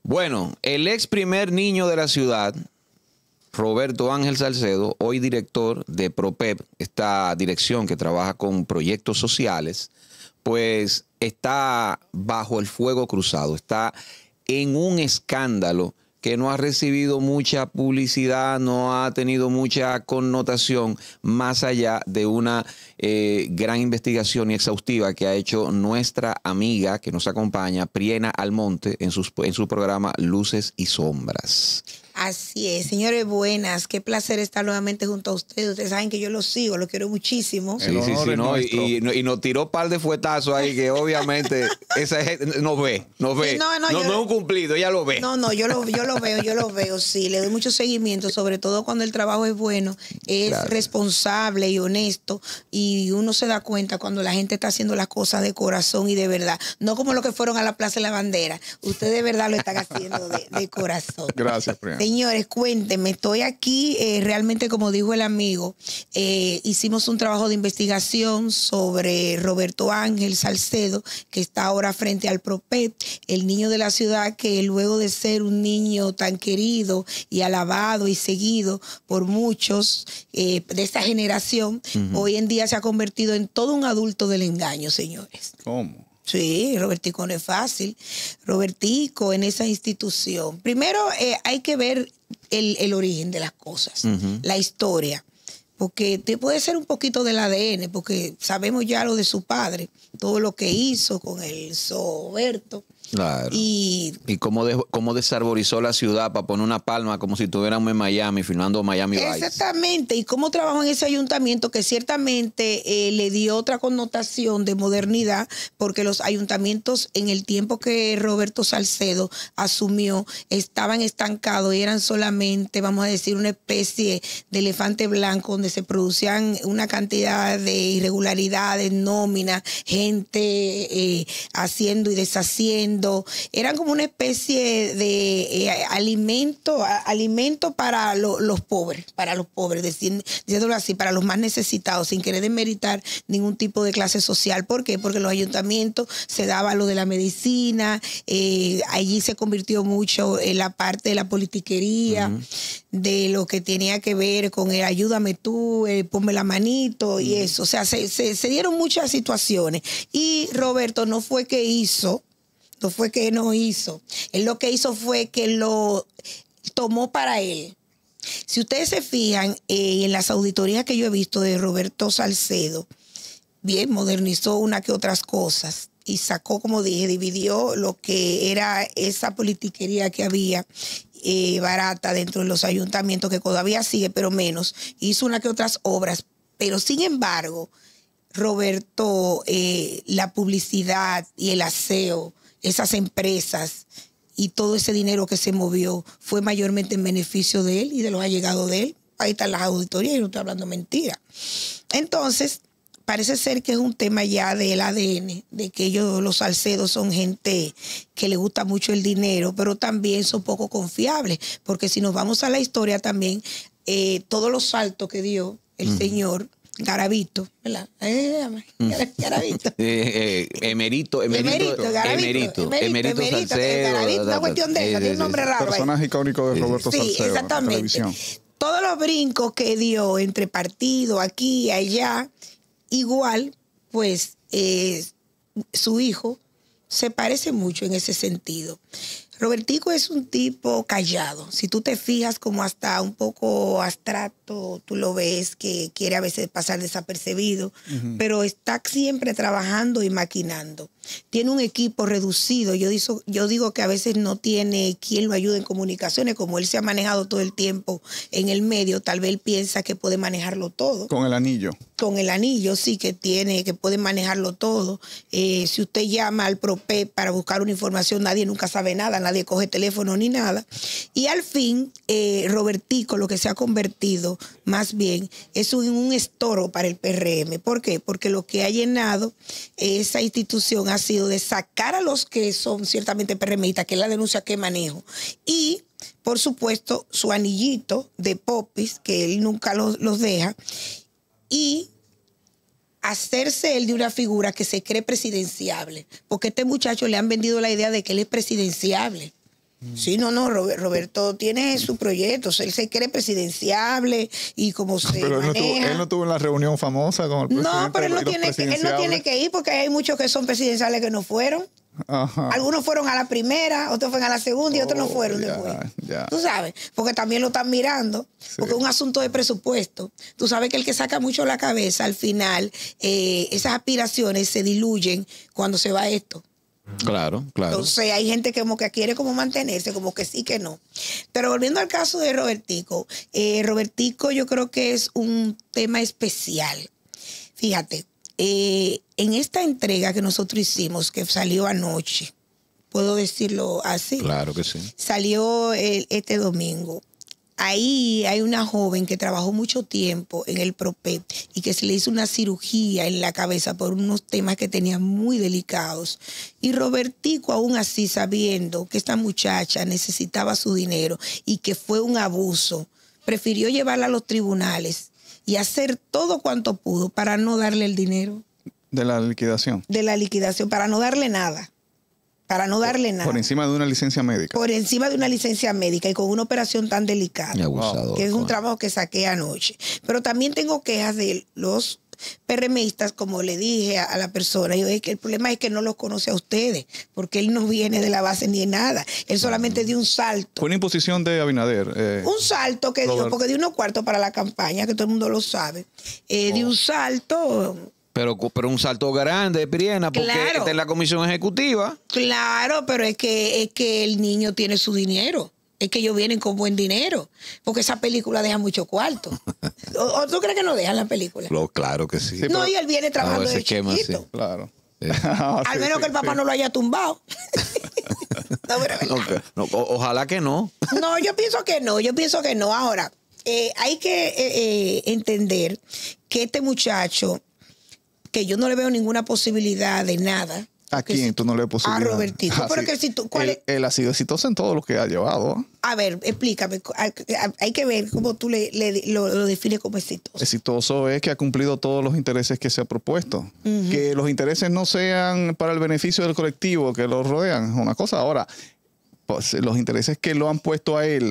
Bueno, el ex primer niño de la ciudad, Roberto Ángel Salcedo, hoy director de PROPEP, esta dirección que trabaja con proyectos sociales, pues está bajo el fuego cruzado, está en un escándalo que no ha recibido mucha publicidad, no ha tenido mucha connotación, más allá de una gran investigación y exhaustiva que ha hecho nuestra amiga que nos acompaña, Priena Almonte, en su programa Luces y Sombras. Así es, señores, buenas. Qué placer estar nuevamente junto a ustedes. Ustedes saben que yo los sigo, los quiero muchísimo. Sí, no, y nos tiró un par de fuetazos ahí que obviamente esa gente no ve. Sí, no es un cumplido, ella lo ve. No, yo lo veo, sí. Le doy mucho seguimiento, sobre todo cuando el trabajo es bueno, es responsable y honesto, y uno se da cuenta cuando la gente está haciendo las cosas de corazón y de verdad. No como los que fueron a la Plaza de la Bandera. Ustedes de verdad lo están haciendo de corazón. Gracias, Priena. Señores, cuéntenme, estoy aquí, realmente como dijo el amigo, hicimos un trabajo de investigación sobre Roberto Ángel Salcedo, que está ahora frente al PROPEP, el niño de la ciudad que luego de ser un niño tan querido y alabado y seguido por muchos de esta generación, hoy en día se ha convertido en todo un adulto del engaño, señores. ¿Cómo? Sí, Robertico no es fácil. Robertico en esa institución. Primero hay que ver el origen de las cosas, la historia. Porque puede ser un poquito del ADN, porque sabemos ya lo de su padre, todo lo que hizo con el Roberto. Claro. Y cómo desarborizó la ciudad para poner una palma como si estuviéramos en Miami, filmando Miami Vice. Exactamente. Y cómo trabajó en ese ayuntamiento que ciertamente le dio otra connotación de modernidad, porque los ayuntamientos en el tiempo que Roberto Salcedo asumió estaban estancados y eran solamente, vamos a decir, una especie de elefante blanco donde se producían una cantidad de irregularidades, nóminas, gente haciendo y deshaciendo. Eran como una especie de alimento para los pobres, diciéndolo así, para los más necesitados, sin querer desmeritar ningún tipo de clase social. ¿Por qué? Porque los ayuntamientos se daba lo de la medicina, allí se convirtió mucho en la parte de la politiquería, de lo que tenía que ver con el ayúdame tú, ponme la manito y eso. O sea, se dieron muchas situaciones. Y Roberto no fue que no hizo. Él lo que hizo fue que lo tomó para él. Si ustedes se fijan en las auditorías que yo he visto de Roberto Salcedo, bien, modernizó una que otras cosas y sacó, como dije, dividió lo que era esa politiquería que había barata dentro de los ayuntamientos, que todavía sigue, pero menos. Hizo una que otras obras, pero sin embargo, Roberto, la publicidad y el aseo, esas empresas y todo ese dinero que se movió fue mayormente en beneficio de él y de los allegados de él. Ahí están las auditorías y no estoy hablando mentira. Entonces, parece ser que es un tema ya del ADN, de que ellos, los Salcedos, son gente que le gusta mucho el dinero, pero también son poco confiables, porque si nos vamos a la historia también, todos los saltos que dio el señor Garavito, ¿verdad? Garavito. Emerito Salcedo. Garavito, una cuestión de esa, tiene un nombre raro. Personaje icónico de Roberto Salcedo. Exactamente. Todos los brincos que dio entre partidos, aquí y allá, igual, pues, su hijo se parece mucho en ese sentido. Robertico es un tipo callado. Si tú te fijas, como hasta un poco abstracto, tú lo ves que quiere a veces pasar desapercibido, pero está siempre trabajando y maquinando. Tiene un equipo reducido. Yo digo que a veces no tiene quien lo ayude en comunicaciones. Como él se ha manejado todo el tiempo en el medio, tal vez él piensa que puede manejarlo todo. Con el anillo. Con el anillo, sí, que puede manejarlo todo. Si usted llama al PROPEP para buscar una información, nadie nunca sabe nada, nadie coge teléfono ni nada. Y al fin, Robertico, lo que se ha convertido más bien es un estorbo para el PRM. ¿Por qué? Porque lo que ha llenado esa institución ha sido de sacar a los que son ciertamente PRMistas, que es la denuncia que manejo, y por supuesto su anillito de popis, que él nunca los deja, y hacerse él de una figura que se cree presidenciable, porque a este muchacho le han vendido la idea de que él es presidenciable. Sí, no, Roberto tiene su proyecto, él se cree presidenciable y como se Pero maneja. él no tuvo en la reunión famosa con el presidente. No, pero él no tiene que ir porque hay muchos que son presidenciales que no fueron. Ajá. Algunos fueron a la primera, otros fueron a la segunda y otros no fueron después. Ya. Tú sabes, porque también lo están mirando, porque es un asunto de presupuesto. Tú sabes que el que saca mucho la cabeza, al final, esas aspiraciones se diluyen cuando se va esto. Claro. Entonces hay gente que como que quiere como mantenerse, como que sí, que no. Pero volviendo al caso de Robertico, Robertico yo creo que es un tema especial. Fíjate, en esta entrega que nosotros hicimos, que salió anoche, ¿puedo decirlo así? Claro que sí. Salió este domingo. Ahí hay una joven que trabajó mucho tiempo en el PROPEP y que se le hizo una cirugía en la cabeza por unos temas que tenía muy delicados. Y Robertico, aún así, sabiendo que esta muchacha necesitaba su dinero y que fue un abuso, prefirió llevarla a los tribunales y hacer todo cuanto pudo para no darle el dinero. De la liquidación. De la liquidación, para no darle nada. Para no darle nada. Por encima de una licencia médica. Por encima de una licencia médica y con una operación tan delicada. Y abusador, que es un trabajo que saqué anoche. Pero también tengo quejas de los PRMistas, como le dije a la persona. Yo dije que el problema es que no los conoce a ustedes, porque él no viene de la base ni de nada. Él solamente dio un salto. Fue una imposición de Abinader. Un salto que dio, porque dio unos cuartos para la campaña, que todo el mundo lo sabe. Dio un salto. Pero un salto grande, Priena, porque Claro. está en la comisión ejecutiva. Claro, pero es que el niño tiene su dinero. Es que ellos vienen con buen dinero. Porque esa película deja mucho cuarto. ¿O tú crees que no dejan la película? Claro que sí. No, y él viene trabajando ese de esquema, chiquito. sí. Claro. Al menos que el papá no lo haya tumbado. No, pero es verdad. Ojalá que no. No, yo pienso que no. Yo pienso que no. Ahora, hay que entender que este muchacho, que yo no le veo ninguna posibilidad de nada. ¿A quién tú no le ves posibilidad? A Robertico. Pero que si tú, ¿cuál es? Él ha sido exitoso en todo lo que ha llevado. A ver, explícame. Hay que ver cómo tú lo defines como exitoso. Exitoso es que ha cumplido todos los intereses que se ha propuesto. Que los intereses no sean para el beneficio del colectivo que lo rodean, es una cosa. Ahora, pues, los intereses que lo han puesto a él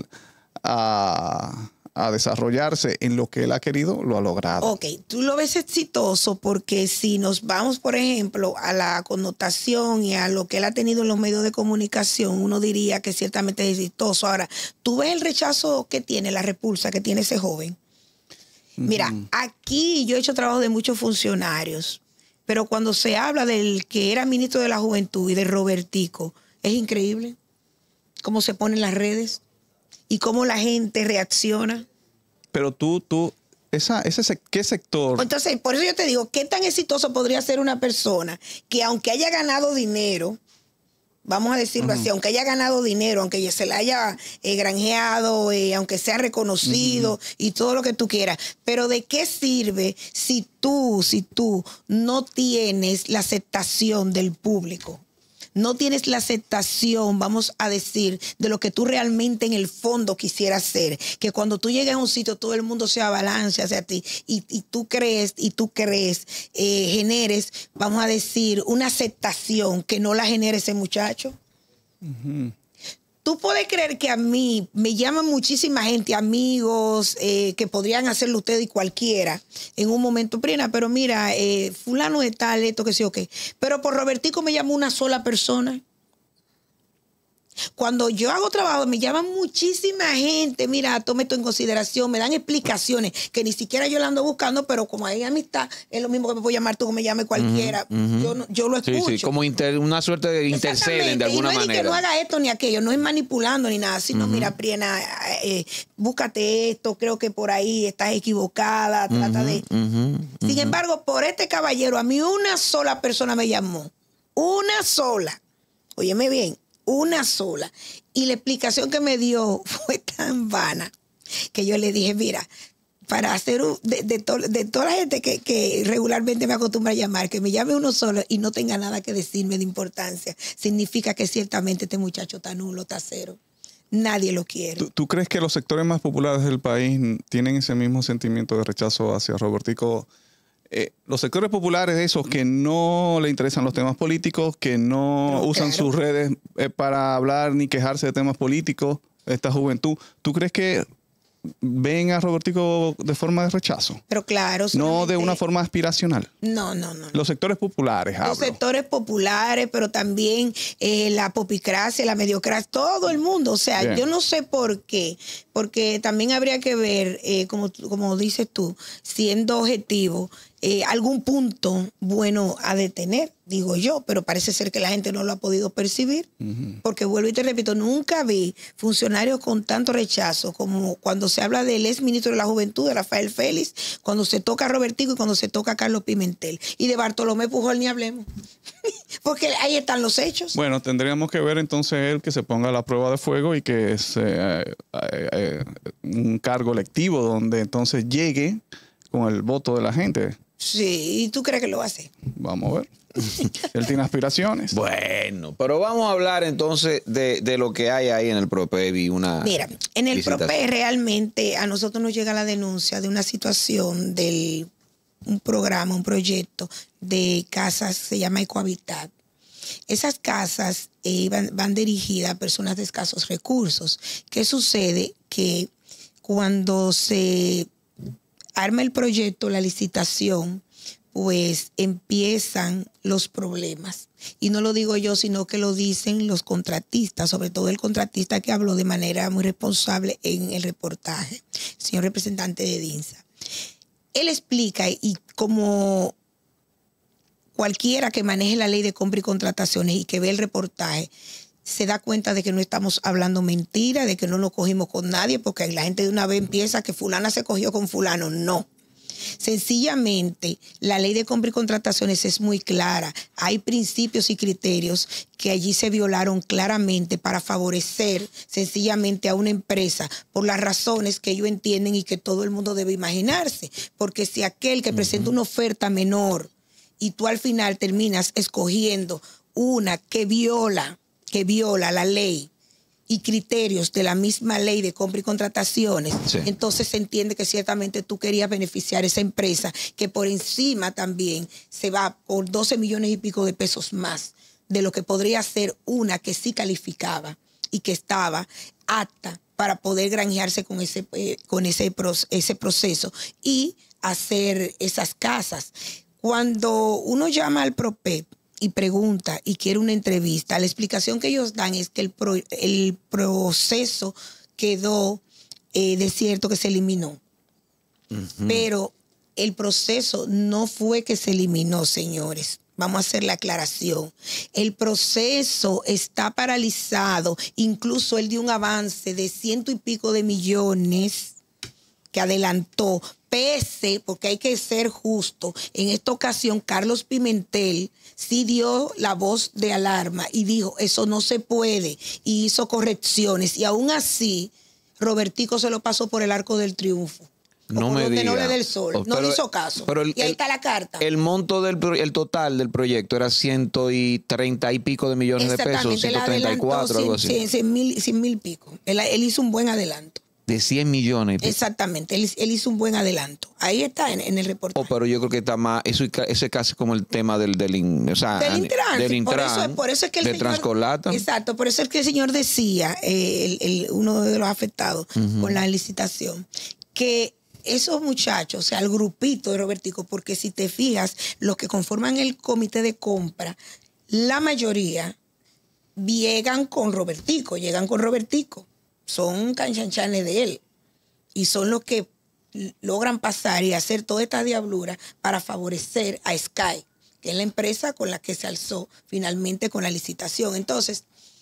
a desarrollarse en lo que él ha querido, lo ha logrado. Ok, tú lo ves exitoso porque si nos vamos, por ejemplo, a la connotación y a lo que él ha tenido en los medios de comunicación, uno diría que ciertamente es exitoso. Ahora, tú ves el rechazo que tiene, la repulsa que tiene ese joven. Mira, aquí yo he hecho trabajo de muchos funcionarios, pero cuando se habla del que era ministro de la Juventud y de Robertico, es increíble cómo se ponen las redes y cómo la gente reacciona. Pero ¿qué sector? Entonces, por eso yo te digo, ¿qué tan exitoso podría ser una persona que aunque haya ganado dinero, vamos a decirlo así, aunque haya ganado dinero, aunque se la haya granjeado, aunque sea reconocido y todo lo que tú quieras, pero ¿de qué sirve si tú no tienes la aceptación del público? No tienes la aceptación, vamos a decir, de lo que tú realmente en el fondo quisieras ser. Que cuando tú llegues a un sitio, todo el mundo se abalanza hacia ti y tú crees, generes, vamos a decir, una aceptación que no la genere ese muchacho. Tú puedes creer que a mí me llaman muchísima gente, amigos, que podrían hacerlo usted y cualquiera en un momento, Priena, pero mira, fulano de tal, esto que sí o qué. Pero por Robertico me llamó una sola persona. Cuando yo hago trabajo, me llaman muchísima gente. Mira, tome esto en consideración, me dan explicaciones que ni siquiera yo la ando buscando, pero como hay amistad, es lo mismo que me puedo llamar tú, que me llame cualquiera. Yo lo escucho. Sí, como una suerte de interceden de alguna y no es manera. que no haga esto ni aquello, no es manipulando ni nada, sino mira, Priena, búscate esto, creo que por ahí estás equivocada, trata de... Sin embargo, por este caballero, a mí una sola persona me llamó. Una sola. Óyeme bien. Una sola. Y la explicación que me dio fue tan vana que yo le dije, mira, para hacer de toda la gente que regularmente me acostumbra a llamar, que me llame uno solo y no tenga nada que decirme de importancia, significa que ciertamente este muchacho está nulo, está cero. Nadie lo quiere. ¿Tú crees que los sectores más populares del país tienen ese mismo sentimiento de rechazo hacia Robertico los sectores populares, esos que no le interesan los temas políticos, que no usan sus redes para hablar ni quejarse de temas políticos, esta juventud, ¿tú crees que ven a Robertico de forma de rechazo? Pero claro. No de una forma aspiracional. No. Los sectores populares, Los sectores populares, pero también la popicracia, la mediocracia, todo el mundo. O sea, yo no sé por qué, porque también habría que ver, como dices tú, siendo objetivo, algún punto bueno a detener, digo yo, pero parece ser que la gente no lo ha podido percibir, porque vuelvo y te repito, nunca vi funcionarios con tanto rechazo como cuando se habla del ex ministro de la Juventud, de Rafael Félix, cuando se toca a Robertico y cuando se toca a Carlos Pimentel. Y de Bartolomé Pujol ni hablemos, porque ahí están los hechos. Bueno, tendríamos que ver entonces él que se ponga a la prueba de fuego y que es un cargo electivo donde entonces llegue con el voto de la gente. Sí, ¿y tú crees que lo va a hacer? Vamos a ver. Él tiene aspiraciones. Bueno, pero vamos a hablar entonces de lo que hay ahí en el PROPEP y una... Mira, en el PROPEP realmente a nosotros nos llega la denuncia de una situación un programa, un proyecto de casas, se llama Ecohabitat. Esas casas van dirigidas a personas de escasos recursos. ¿Qué sucede? Que cuando se arma el proyecto, la licitación, pues empiezan los problemas. Y no lo digo yo, sino que lo dicen los contratistas, sobre todo el contratista que habló de manera muy responsable en el reportaje, el señor representante de DINSA. Él explica, y como cualquiera que maneje la ley de compra y contrataciones y que ve el reportaje, se da cuenta de que no estamos hablando mentira, de que no nos cogimos con nadie, porque la gente de una vez empieza que fulana se cogió con fulano. No. Sencillamente, la ley de compra y contrataciones es muy clara. Hay principios y criterios que allí se violaron claramente para favorecer sencillamente a una empresa por las razones que ellos entienden y que todo el mundo debe imaginarse. Porque si aquel que presenta una oferta menor y tú al final terminas escogiendo una que viola la ley y criterios de la misma ley de compra y contrataciones, sí, entonces se entiende que ciertamente tú querías beneficiar a esa empresa que por encima también se va por 12 millones y pico de pesos más de lo que podría ser una que sí calificaba y que estaba apta para poder granjearse con ese proceso y hacer esas casas. Cuando uno llama al PROPEP y pregunta y quiere una entrevista, la explicación que ellos dan es que el proceso quedó desierto, que se eliminó. Pero el proceso no fue que se eliminó, señores. Vamos a hacer la aclaración. El proceso está paralizado. Incluso él dio un avance de 100 y pico de millones que adelantó, pese, porque hay que ser justo, en esta ocasión Carlos Pimentel sí dio la voz de alarma y dijo, eso no se puede, y hizo correcciones, y aún así Robertico se lo pasó por el arco del triunfo. No me diga. No le dé el sol, no le hizo caso. Y ahí está la carta. El monto el total del proyecto era 130 y pico de millones de pesos, 134, algo así. 100 mil pico. Él hizo un buen adelanto. De 100 millones. Exactamente, él hizo un buen adelanto. Ahí está en el reportaje. Pero yo creo que está más, eso es casi como el tema del Intran. Por eso es que el de señor, Transcolata. Exacto, por eso es que el señor decía, uno de los afectados con la licitación, que esos muchachos, o sea, el grupito de Robertico, porque si te fijas, los que conforman el comité de compra, la mayoría llegan con Robertico. Son canchanchanes de él y son los que logran pasar y hacer toda esta diablura para favorecer a Sky, que es la empresa con la que se alzó finalmente con la licitación. Entonces,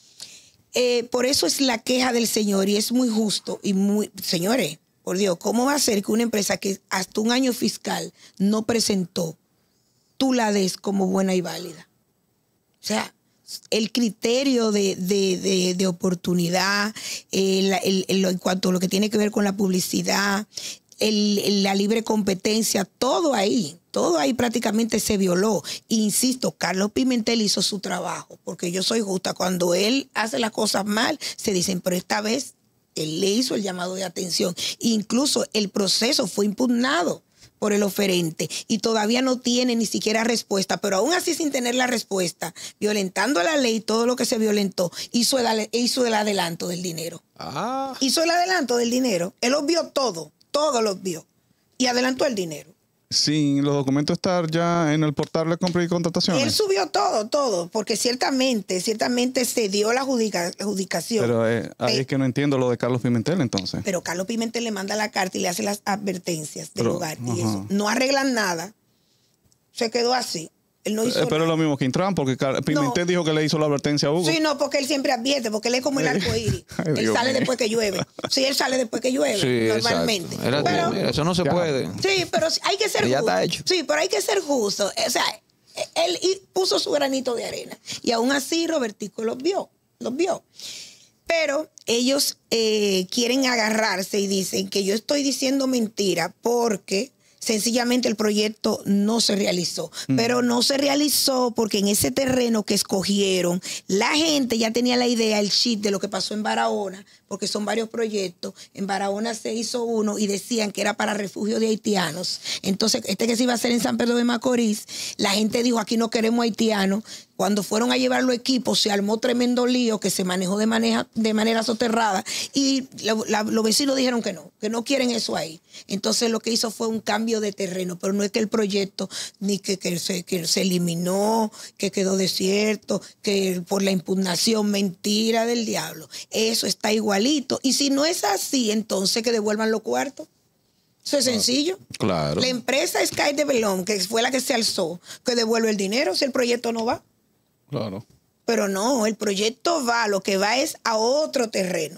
por eso es la queja del señor y es muy justo y muy... Señores, por Dios, ¿cómo va a ser que una empresa que hasta un año fiscal no presentó, tú la des como buena y válida? O sea, el criterio de oportunidad, en cuanto a lo que tiene que ver con la publicidad, la libre competencia, todo ahí prácticamente se violó. Insisto, Carlos Pimentel hizo su trabajo, porque yo soy justa. Cuando él hace las cosas mal, se dicen, pero esta vez él le hizo el llamado de atención. Incluso el proceso fue impugnado por el oferente y todavía no tiene ni siquiera respuesta, pero aún así sin tener la respuesta, violentando la ley, todo lo que se violentó, hizo el adelanto del dinero. Hizo el adelanto del dinero. Él los vio todo los vio y adelantó el dinero. Sin los documentos estar ya en el portal de compra y contrataciones. Él subió todo, porque ciertamente se dio la adjudicación. Pero ahí es que no entiendo lo de Carlos Pimentel entonces. Pero Carlos Pimentel le manda la carta y le hace las advertencias del lugar. Y eso. No arreglan nada. Se quedó así. Él no hizo pero es lo mismo que Intran, porque Pimentel dijo que le hizo la advertencia a Hugo. Sí, no, porque él siempre advierte, porque él es como el arcoíris. Él sale después que llueve. Sí, él sale después que llueve, sí, normalmente. Pero, mira, eso no se puede. Sí, pero hay que ser justo. Ya está hecho. Sí, pero hay que ser justo. O sea, él puso su granito de arena. Y aún así Robertico los vio. Pero ellos quieren agarrarse y dicen que yo estoy diciendo mentira porque sencillamente el proyecto no se realizó. Pero no se realizó porque en ese terreno que escogieron, la gente ya tenía la idea, el chip de lo que pasó en Barahona, porque son varios proyectos. En Barahona se hizo uno y decían que era para refugio de haitianos. Entonces, que se iba a hacer en San Pedro de Macorís, la gente dijo, aquí no queremos haitianos. Cuando fueron a llevar los equipos, se armó tremendo lío que se manejó de manera soterrada y los vecinos dijeron que no quieren eso ahí. Entonces lo que hizo fue un cambio de terreno, pero no es que el proyecto ni que se eliminó, que quedó desierto, que por la impugnación, mentira del diablo. Eso está igualito. Y si no es así, entonces que devuelvan los cuartos. Eso es sencillo. Claro. La empresa Sky Development, que fue la que se alzó, que devuelve el dinero si el proyecto no va. Claro. Pero no, el proyecto va, lo que va es a otro terreno.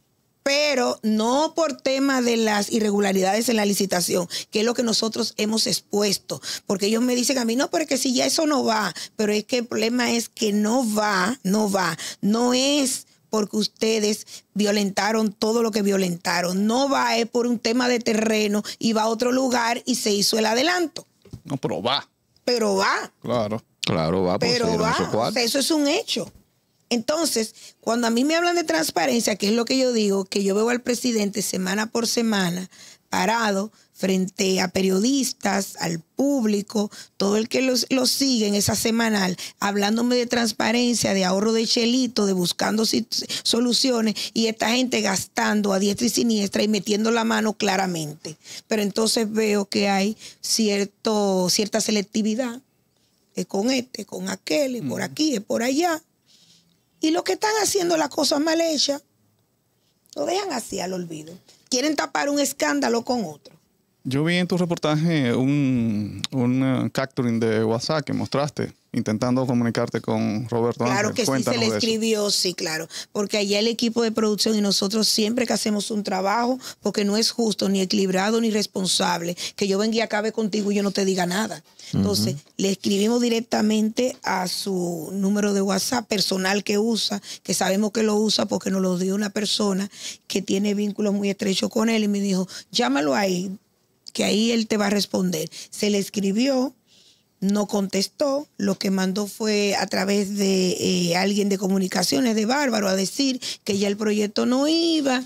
Pero no por tema de las irregularidades en la licitación, que es lo que nosotros hemos expuesto. Porque ellos me dicen a mí, no, pero es que si ya eso no va. Pero es que el problema es que no va. No es porque ustedes violentaron todo lo que violentaron. No va, es por un tema de terreno y va a otro lugar y se hizo el adelanto. No, pero va. Pero va. Claro, va. Pero va. O sea, eso es un hecho. Entonces, cuando a mí me hablan de transparencia, que es lo que yo digo, que yo veo al presidente semana por semana parado frente a periodistas, al público, todo el que lo sigue en esa semanal, hablándome de transparencia, de ahorro de chelito, de buscando soluciones, y esta gente gastando a diestra y siniestra y metiendo la mano claramente. Pero entonces veo que hay cierta selectividad, con con aquel, y por aquí, y por allá. Y los que están haciendo las cosas mal hechas, lo dejan así al olvido. Quieren tapar un escándalo con otro. Yo vi en tu reportaje un capturing de WhatsApp que mostraste, intentando comunicarte con Roberto Ángel. Claro que sí, se le escribió, sí, claro. Porque allá el equipo de producción y nosotros siempre que hacemos un trabajo, porque no es justo, ni equilibrado, ni responsable, que yo venga y acabe contigo y yo no te diga nada. Entonces, le escribimos directamente a su número de WhatsApp personal que usa, que sabemos que lo usa porque nos lo dio una persona que tiene vínculos muy estrechos con él y me dijo, llámalo ahí, que ahí él te va a responder. Se le escribió, no contestó, lo que mandó fue a través de alguien de comunicaciones de Bárbaro a decir que ya el proyecto no iba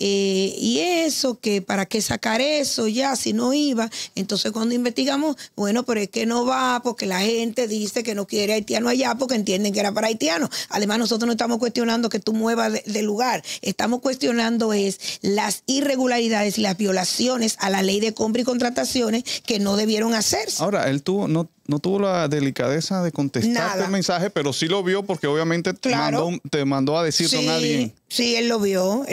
y eso, que para qué sacar eso ya si no iba. Entonces cuando investigamos, bueno, pero es que no va porque la gente dice que no quiere haitiano allá porque entienden que era para haitianos. Además nosotros no estamos cuestionando que tú muevas de lugar, estamos cuestionando es las irregularidades y las violaciones a la ley de compra y contrataciones que no debieron hacerse. Ahora, él no tuvo la delicadeza de contestarte el mensaje, pero sí lo vio porque obviamente te mandó a decirle a alguien. Sí, él lo vio.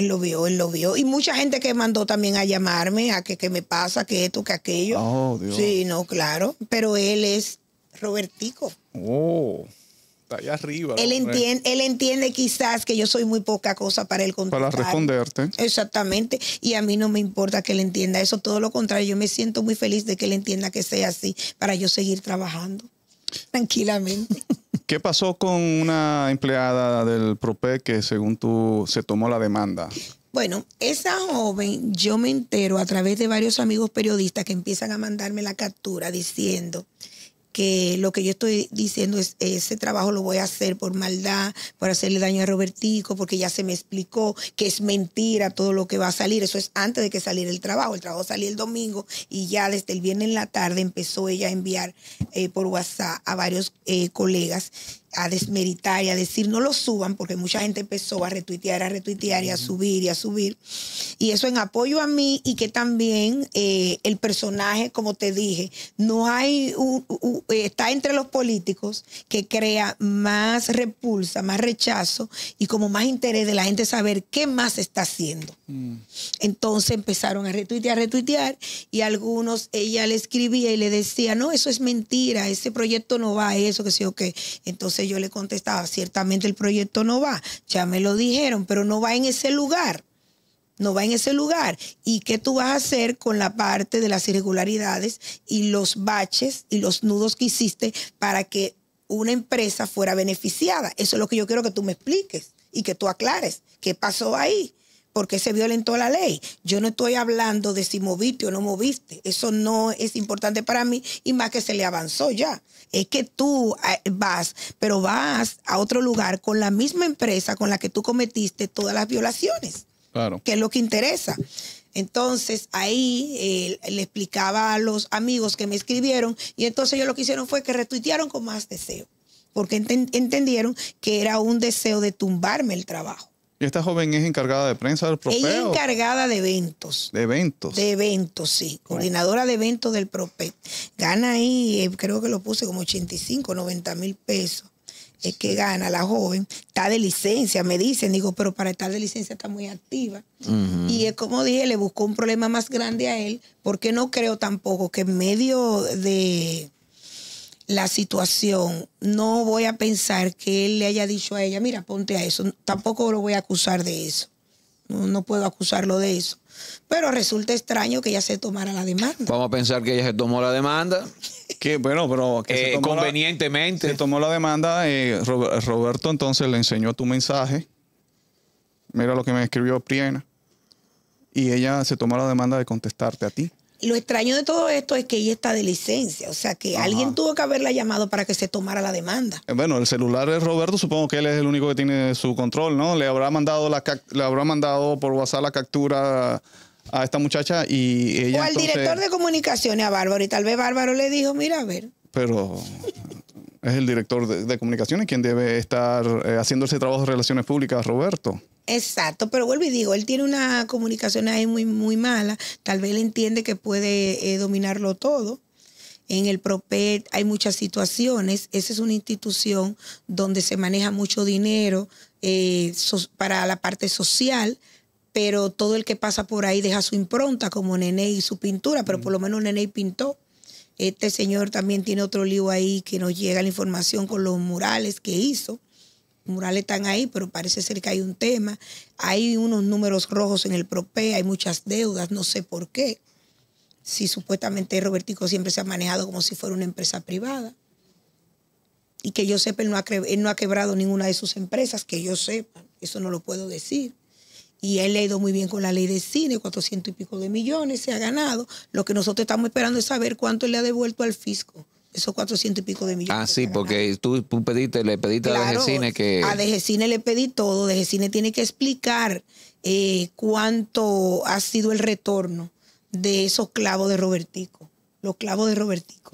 Y mucha gente que mandó también a llamarme, a que me pasa, que esto, que aquello. Oh, Dios. Sí, no, claro. Pero él es Robertico. Oh, está allá arriba. Él entiende quizás que yo soy muy poca cosa para él contestar. Para responderte. Exactamente. Y a mí no me importa que él entienda eso. Todo lo contrario, yo me siento muy feliz de que él entienda que sea así para yo seguir trabajando tranquilamente. ¿Qué pasó con una empleada del PROPEC que según tú se tomó la demanda? Bueno, esa joven, yo me entero a través de varios amigos periodistas que empiezan a mandarme la captura diciendo que lo que yo estoy diciendo es ese trabajo lo voy a hacer por maldad, por hacerle daño a Robertico, porque ya se me explicó que es mentira todo lo que va a salir. Eso es antes de que saliera el trabajo. El trabajo salía el domingo y ya desde el viernes en la tarde empezó ella a enviar por WhatsApp a varios colegas a desmeritar y a decir no lo suban, porque mucha gente empezó a retuitear y a subir y a subir. Y eso en apoyo a mí, y que también el personaje, como te dije, no hay está entre los políticos que crea más repulsa, más rechazo y como más interés de la gente saber qué más está haciendo. Entonces empezaron a retuitear y algunos ella le escribía y le decía, no, eso es mentira, ese proyecto no va a eso, que sé yo qué. Entonces yo le contestaba, ciertamente el proyecto no va, ya me lo dijeron, pero no va en ese lugar. No va en ese lugar. ¿Y qué tú vas a hacer con la parte de las irregularidades y los baches y los nudos que hiciste para que una empresa fuera beneficiada? Eso es lo que yo quiero que tú me expliques y que tú aclares. ¿Qué pasó ahí? ¿Por qué se violentó la ley? Yo no estoy hablando de si moviste o no moviste. Eso no es importante para mí, y más que se le avanzó ya. Es que tú vas, pero vas a otro lugar con la misma empresa con la que tú cometiste todas las violaciones. Claro. Que es lo que interesa. Entonces ahí le explicaba a los amigos que me escribieron, y entonces ellos lo que hicieron fue que retuitearon con más deseo, porque entendieron que era un deseo de tumbarme el trabajo. ¿Y esta joven es encargada de prensa del PROPEP? Ella es encargada de eventos. ¿De eventos? De eventos, sí. Coordinadora de eventos del PROPEP. Gana ahí, creo que lo puse como 85, 90 mil pesos. Es que gana la joven. Está de licencia, me dicen. Digo, pero para estar de licencia está muy activa. Y es como dije, le buscó un problema más grande a él, porque no creo tampoco que en medio de la situación, no voy a pensar que él le haya dicho a ella, mira, ponte a eso. Tampoco lo voy a acusar de eso. No puedo acusarlo de eso. Pero resulta extraño que ella se tomara la demanda. Vamos a pensar que ella se tomó la demanda. Que bueno, pero que se tomó convenientemente. Se tomó la demanda. Roberto entonces le enseñó tu mensaje. Mira lo que me escribió Priena. Y ella se tomó la demanda de contestarte a ti. Lo extraño de todo esto es que ella está de licencia, o sea que alguien tuvo que haberla llamado para que se tomara la demanda. Bueno, el celular de Roberto, supongo que él es el único que tiene su control, ¿no? Le habrá mandado por WhatsApp la captura a esta muchacha y ella o al entonces, director de comunicaciones, a Bárbaro, y tal vez Bárbaro le dijo, mira, a ver. Pero es el director de comunicaciones quien debe estar haciendo ese trabajo de relaciones públicas, Roberto. Exacto, pero vuelvo y digo, él tiene una comunicación ahí muy, muy mala. Tal vez él entiende que puede dominarlo todo. En el PROPEP hay muchas situaciones. Esa es una institución donde se maneja mucho dinero para la parte social, pero todo el que pasa por ahí deja su impronta, como Nene y su pintura, pero por lo menos Nene pintó. Este señor también tiene otro lío ahí que nos llega la información con los murales que hizo. Murales están ahí, pero parece ser que hay un tema. Hay unos números rojos en el PROPEP, hay muchas deudas, no sé por qué. Si supuestamente Robertico siempre se ha manejado como si fuera una empresa privada. Y que yo sepa, él no ha quebrado ninguna de sus empresas, que yo sepa. Eso no lo puedo decir. Y él le ha ido muy bien con la ley de cine, 400 y pico de millones se ha ganado. Lo que nosotros estamos esperando es saber cuánto le ha devuelto al fisco. Esos 400 y pico de millones. Ah, sí, porque tú le pediste claro, a DGCine que... A DGCine le pedí todo. DGCine tiene que explicar cuánto ha sido el retorno de esos clavos de Robertico. Los clavos de Robertico.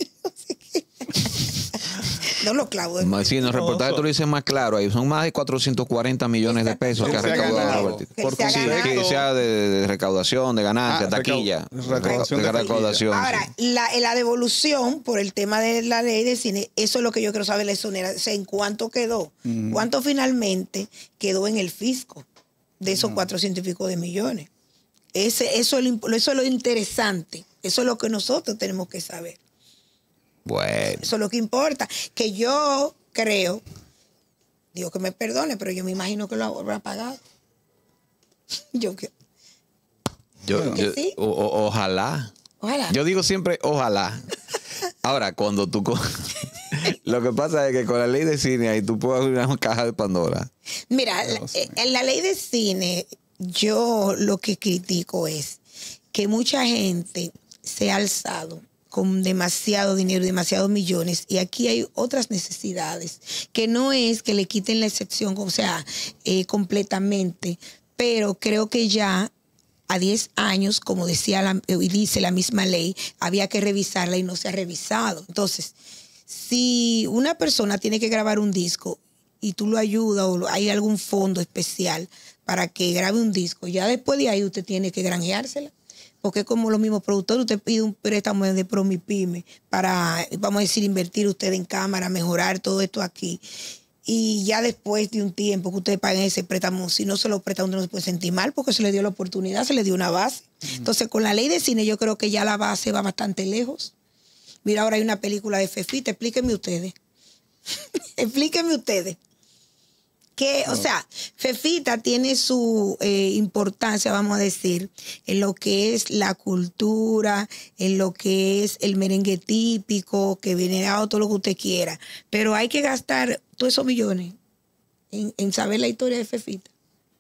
No los clavos de Sí, en el reportaje tú lo dices más claro. Ahí son más de 440 millones de pesos que ha recaudado Robertico. Que sea de recaudación, de ganancia, taquilla. Recaudación. Ahora, la devolución por el tema de la ley de cine, eso es lo que yo quiero saber, en cuánto quedó. ¿Cuánto finalmente quedó en el fisco de esos 400 y pico de millones? Eso es lo interesante. Eso es lo que nosotros tenemos que saber. Bueno. Eso es lo que importa. Que yo creo, Dios que me perdone, pero yo me imagino que lo habrá pagado. ¿Sí? Ojalá. Ojalá. Yo digo siempre ojalá. Ahora, cuando tú... Lo que pasa es que con la ley de cine ahí tú puedes abrir una caja de Pandora. Mira, en la ley de cine, yo lo que critico es que mucha gente se ha alzado con demasiado dinero, demasiados millones, y aquí hay otras necesidades, que no es que le quiten la excepción, o sea, completamente, pero creo que ya a 10 años, como dice la misma ley, había que revisarla y no se ha revisado. Entonces, si una persona tiene que grabar un disco y tú lo ayudas o hay algún fondo especial para que grabe un disco, ya después de ahí usted tiene que granjeársela. Porque es como los mismos productores, usted pide un préstamo de Promipyme para, vamos a decir, invertir usted en cámara, mejorar todo esto aquí. Y ya después de un tiempo que ustedes paguen ese préstamo, si no se lo presta, uno no se puede sentir mal porque se le dio la oportunidad, se le dio una base. Entonces, con la ley de cine yo creo que ya la base va bastante lejos. Mira, ahora hay una película de Fefita, explíquenme ustedes. Explíquenme ustedes. Que, o sea, Fefita tiene su importancia, vamos a decir, en lo que es la cultura, en lo que es el merengue típico, que viene dado todo lo que usted quiera. Pero hay que gastar todos esos millones en saber la historia de Fefita.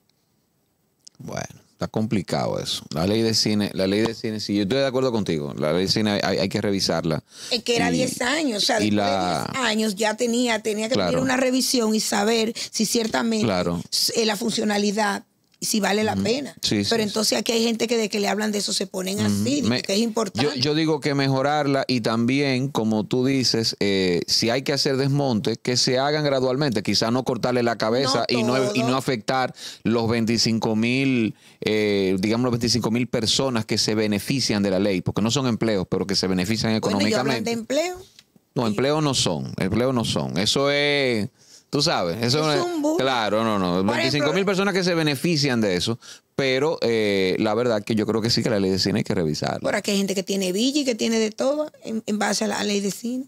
Bueno, está complicado eso. La ley de cine, sí, yo estoy de acuerdo contigo. La ley de cine hay que revisarla. Es que era 10 años, o sea, después de 10 años ya tenía que tener una revisión y saber si ciertamente la funcionalidad, si vale la pena. Sí, pero entonces aquí hay gente que de que le hablan de eso se ponen así, que es importante. Yo digo que mejorarla y también, como tú dices, si hay que hacer desmontes, que se hagan gradualmente. Quizás no cortarle la cabeza y no afectar los 25,000, digamos los 25,000 personas que se benefician de la ley, porque no son empleos, pero que se benefician económicamente. ¿Hablan de empleo? No, empleos no son. Eso es... Tú sabes, eso es un claro, no. 25,000 personas que se benefician de eso, pero la verdad que yo creo que sí que la ley de cine hay que revisarla. Por aquí hay gente que tiene villa y que tiene de todo en base a la ley de cine.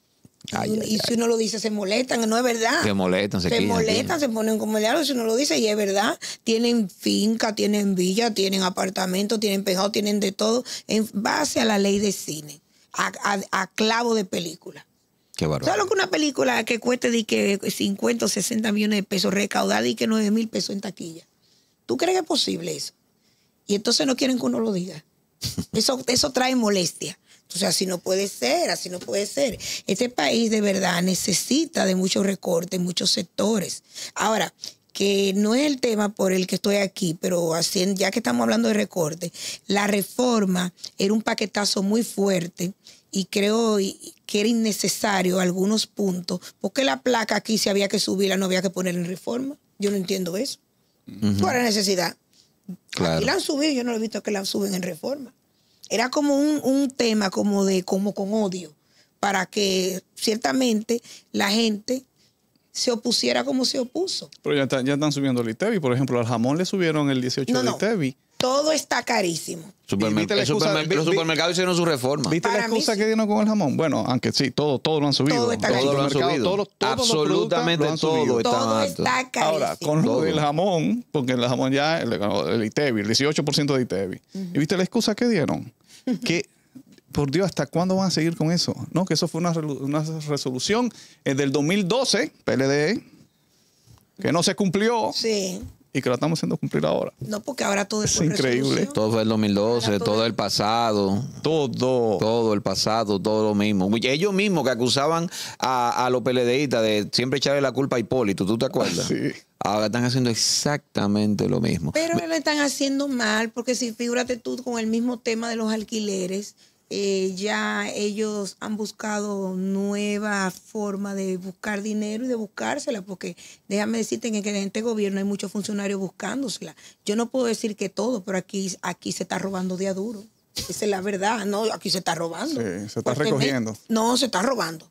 Si uno lo dice, se molestan, no es verdad. Se molestan, se ponen como el diablo si uno lo dice y es verdad. Tienen finca, tienen villa, tienen apartamentos, tienen pejado, tienen de todo en base a la ley de cine, a clavo de película. Qué bárbaro. ¿Sabes lo que una película que cueste de que 50 o 60 millones de pesos recaudada y que 9,000 pesos en taquilla? ¿Tú crees que es posible eso? Y entonces no quieren que uno lo diga. Eso trae molestia. Entonces así no puede ser, así no puede ser. Este país de verdad necesita de muchos recortes, muchos sectores. Ahora, que no es el tema por el que estoy aquí, pero ya que estamos hablando de recorte, la reforma era un paquetazo muy fuerte y creo que era innecesario algunos puntos, porque la placa aquí si había que subirla no había que poner en reforma. Yo no entiendo eso. ¿Cuál es la necesidad? Claro. Aquí la han subido, yo no he visto que la suben en reforma. Era como un tema como con odio, para que ciertamente la gente se opusiera como se opuso. Pero ya están subiendo el ITEVI. Por ejemplo, al jamón le subieron el 18 de ITEVI. Todo está carísimo. Los supermercados hicieron su reforma. ¿Viste la excusa que dieron con el jamón? Bueno, aunque sí, todo lo han subido. Todo está carísimo. Todo lo han subido. Absolutamente Todo está carísimo. Ahora, con lo del jamón, porque el jamón ya, el ITEVI, el 18% de ITEVI. ¿Y viste la excusa que dieron? Que, por Dios, ¿hasta cuándo van a seguir con eso? No, que eso fue una resolución del 2012, PLD, que no se cumplió. Sí. Y que la estamos haciendo cumplir ahora. No, porque ahora todo es increíble. Resolución. Todo fue el 2012, todo el pasado. Todo el pasado, todo lo mismo. Ellos mismos que acusaban a los PLDistas de siempre echarle la culpa a Hipólito, ¿tú te acuerdas? Sí. Ahora están haciendo exactamente lo mismo. Pero lo están haciendo mal, porque si figúrate tú con el mismo tema de los alquileres, ya ellos han buscado nueva forma de buscar dinero y de buscársela, porque déjame decirte que en este gobierno hay muchos funcionarios buscándosela. Yo no puedo decir que todo, pero aquí se está robando de a duro. Esa es la verdad, no, aquí se está robando. Sí, se está recogiendo. No, se está robando.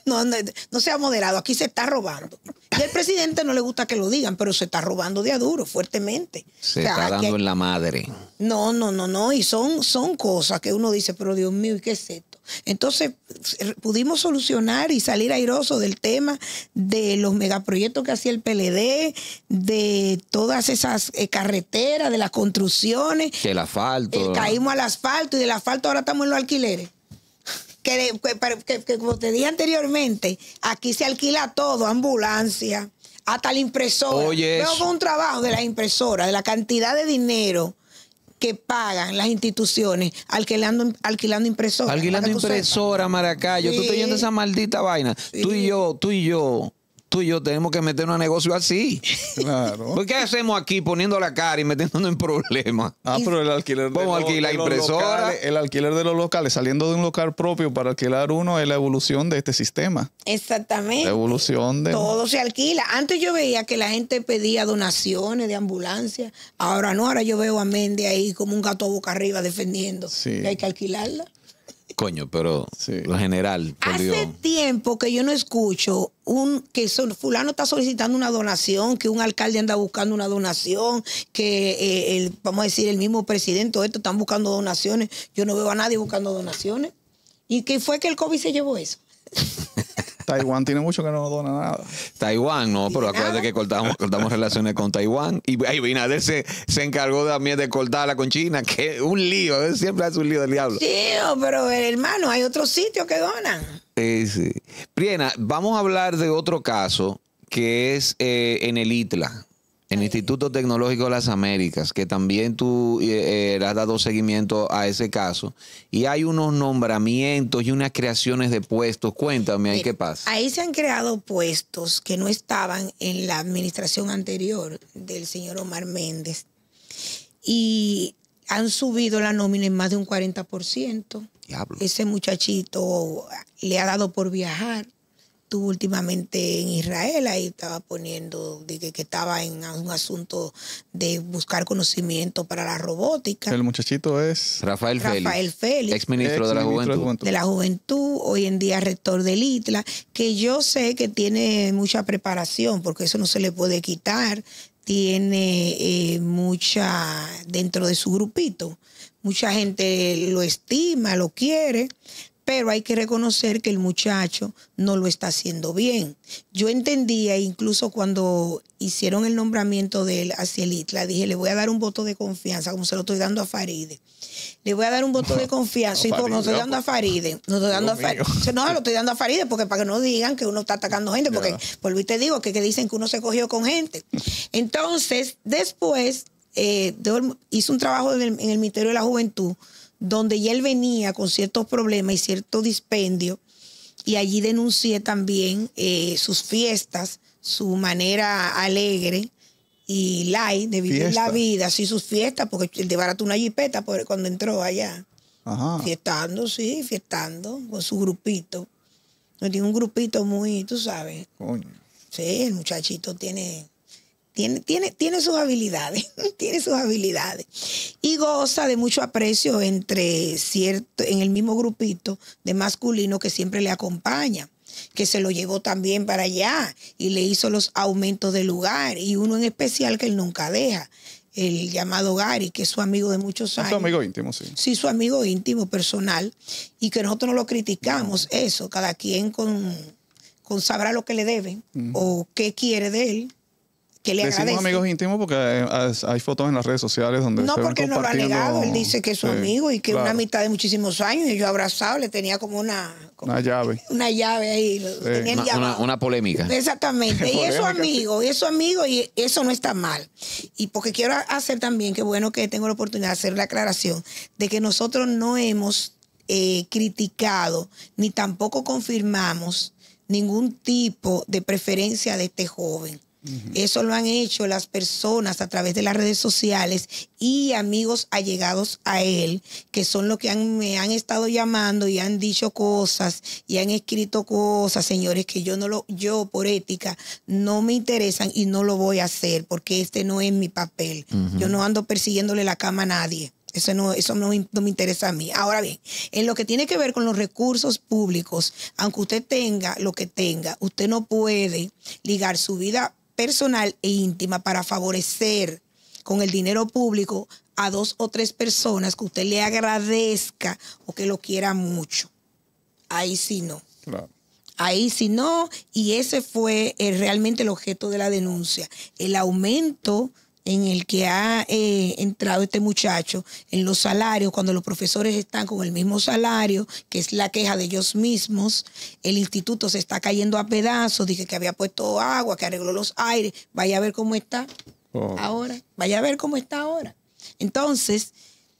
No sea moderado, aquí se está robando. Y al presidente no le gusta que lo digan, pero se está robando de a duro, fuertemente. Se está dando en la madre. No. Y son cosas que uno dice, pero Dios mío, ¿y qué es esto? Entonces, pudimos solucionar y salir airosos del tema de los megaproyectos que hacía el PLD, de todas esas carreteras, de las construcciones. El asfalto. Caímos al asfalto y del asfalto ahora estamos en los alquileres. Que como te dije anteriormente, aquí se alquila todo, ambulancia, hasta la impresora. Oye, veo con un trabajo de la impresora, de la cantidad de dinero que pagan las instituciones alquilando impresoras. Alquilando impresora, Maracayo. Tú estás yendo esa maldita vaina. Sí. Tú y yo tenemos que meternos a negocio así. Claro. ¿Por qué hacemos aquí poniendo la cara y metiéndonos en problemas? Pero el alquiler Vamos a alquilar de los impresora. locales, el alquiler de los locales, saliendo de un local propio para alquilar uno, es la evolución de este sistema. Exactamente. La evolución de... Todo se alquila. Antes yo veía que la gente pedía donaciones de ambulancia. Ahora no, ahora yo veo a Méndez ahí como un gato boca arriba defendiendo. Sí. Que hay que alquilarla. Coño, pero Sí. lo general, por Hace Dios. tiempo que yo no escucho fulano está solicitando una donación, que un alcalde anda buscando una donación, que vamos a decir el mismo presidente o esto están buscando donaciones. Yo no veo a nadie buscando donaciones. ¿Y qué fue que el COVID se llevó eso? Taiwán tiene mucho que no dona nada. Taiwán, no, pero acuérdate nada. que cortamos relaciones con Taiwán. Y Abinader se encargó también de cortarla con China, que un lío, siempre hace un lío del diablo. Sí, pero hermano, hay otros sitios que donan. Sí. Priena, vamos a hablar de otro caso que es en el ITLA, el Instituto Tecnológico de las Américas, que también tú le has dado seguimiento a ese caso. Y hay unos nombramientos y unas creaciones de puestos. Cuéntame ahí qué pasa. Ahí se han creado puestos que no estaban en la administración anterior del señor Omar Méndez. Y han subido la nómina en más de un 40%. Diablo. Ese muchachito le ha dado por viajar. Estuvo últimamente en Israel, ahí estaba poniendo de que estaba en un asunto de buscar conocimiento para la robótica. El muchachito es... Rafael Rafael Félix. ex ministro de la Juventud. De la Juventud, hoy en día rector del ITLA, que yo sé que tiene mucha preparación, porque eso no se le puede quitar, tiene mucha dentro de su grupito, mucha gente lo estima, lo quiere, pero hay que reconocer que el muchacho no lo está haciendo bien. Yo entendía, incluso cuando hicieron el nombramiento de él hacia el ITLA, dije, le voy a dar un voto de confianza, como se lo estoy dando a Faride. Le voy a dar un voto de confianza, y como lo estoy dando a Faride. No estoy dando a Faride. No, lo estoy dando a Faride porque para que no digan que uno está atacando gente, porque por lo te digo que dicen que uno se cogió con gente. Entonces, después hizo un trabajo en el Ministerio de la Juventud, donde ya él venía con ciertos problemas y cierto dispendio, y allí denuncié también sus fiestas, su manera alegre y light de vivir la vida, sí, sus fiestas, porque él desbarató una jipeta cuando entró allá. Ajá. Fiestando con su grupito. No tiene un grupito muy, tú sabes. Coño. Sí, el muchachito tiene sus habilidades, tiene sus habilidades. Y goza de mucho aprecio en el mismo grupito de masculino que siempre le acompaña, que se lo llevó también para allá y le hizo los aumentos de lugar. Y uno en especial que él nunca deja, el llamado Gary, que es su amigo de muchos años. Es su amigo íntimo, sí. Sí, su amigo íntimo, personal, y que nosotros no lo criticamos, eso, cada quien con sabrá lo que le debe o qué quiere de él. Que le Decimos agradece. amigos íntimos porque hay fotos en las redes sociales donde No, se ven porque no lo ha compartiendo... negado. Él dice que es su Sí, amigo y que claro. una amistad de muchísimos años. Y yo abrazado, le tenía como una llave. una llave ahí. Tenía el llamado. Una polémica. Exactamente. Y es su Polémica, amigo, y eso no está mal. Y porque quiero hacer también, qué bueno que tengo la oportunidad de hacer la aclaración, de que nosotros no hemos criticado ni tampoco confirmamos ningún tipo de preferencia de este joven. Eso lo han hecho las personas a través de las redes sociales y amigos allegados a él, que son los que me han estado llamando y han dicho cosas y han escrito cosas, señores, que yo por ética no me interesan y no lo voy a hacer porque este no es mi papel. Yo no ando persiguiéndole la cama a nadie. Eso no me interesa a mí. Ahora bien, en lo que tiene que ver con los recursos públicos, aunque usted tenga lo que tenga, usted no puede ligar su vida personal e íntima para favorecer con el dinero público a 2 o 3 personas que usted le agradezca o que lo quiera mucho. Ahí sí no. Claro. Ahí sí no, y ese fue realmente el objeto de la denuncia. El aumento en el que ha entrado este muchacho en los salarios, cuando los profesores están con el mismo salario, que es la queja de ellos mismos, el instituto se está cayendo a pedazos, dije que había puesto agua, que arregló los aires, vaya a ver cómo está ahora, vaya a ver cómo está ahora. Entonces,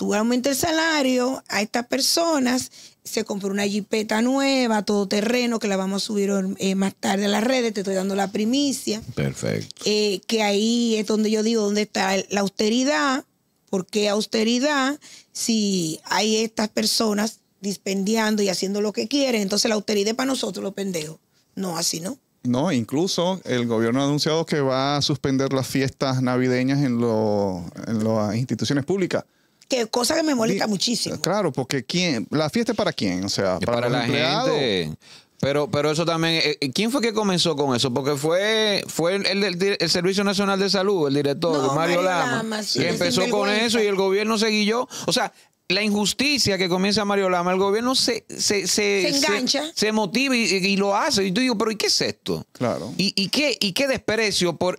tú aumentas el salario a estas personas, se compró una jipeta nueva, todoterreno, que la vamos a subir más tarde a las redes, te estoy dando la primicia. Perfecto. Que ahí es donde yo digo, ¿dónde está la austeridad? ¿Por qué austeridad si hay estas personas dispendiando y haciendo lo que quieren? Entonces la austeridad es para nosotros los pendejos. No, así no. No, incluso el gobierno ha anunciado que va a suspender las fiestas navideñas en las instituciones públicas. Que cosa que me molesta muchísimo. Claro, porque ¿la fiesta es para quién? O sea, para los la empleados. gente. Pero eso también, ¿quién fue que comenzó con eso? Porque fue el Servicio Nacional de Salud, el director, Mario Lama, sí, que empezó con eso y el gobierno se guilló. O sea, la injusticia que comienza Mario Lama, el gobierno se engancha, se motiva y lo hace. Y tú digo, pero ¿y qué es esto? Claro. ¿Y qué desprecio por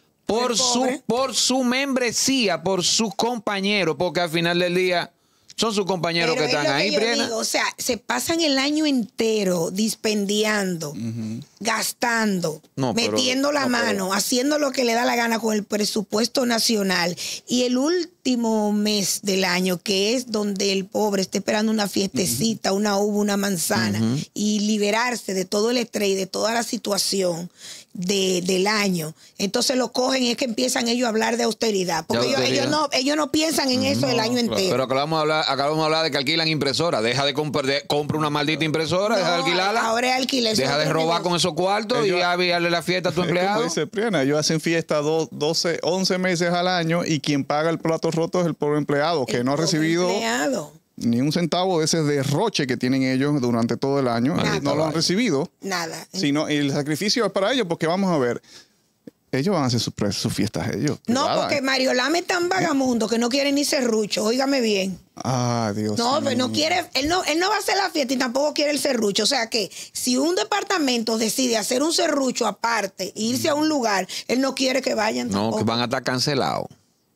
su membresía, por sus compañeros? Porque al final del día son sus compañeros que están ahí, Briana. O sea, se pasan el año entero dispendiando, gastando, metiendo la mano, haciendo lo que le da la gana con el presupuesto nacional. Y el último mes del año, que es donde el pobre está esperando una fiestecita, una uva, una manzana, y liberarse de todo el estrés y de toda la situación del año. Entonces lo cogen y es que empiezan ellos a hablar de austeridad. Porque ellos no piensan en eso el año entero. Pero acabamos de hablar de que alquilan impresoras. Deja de compra una maldita impresora, deja de alquilarla. Ahora es alquiler. Deja de robar con esos cuartos y darle la fiesta a tu empleado. Como dice Priana, ellos hacen fiesta 11 meses al año y quien paga el plato roto es el pobre empleado, que no ha recibido ni un centavo de ese derroche que tienen ellos durante todo el año. No lo han recibido. Nada. Sino el sacrificio es para ellos, porque vamos a ver, ellos van a hacer sus fiestas ellos. No, porque Mario Lama es tan vagamundo que no quiere ni serrucho, óigame bien. Ah, Dios mío. No, no quiere, él no va a hacer la fiesta y tampoco quiere el serrucho. O sea que si un departamento decide hacer un serrucho aparte e irse a un lugar, él no quiere que vayan tampoco. No, que van a estar cancelados.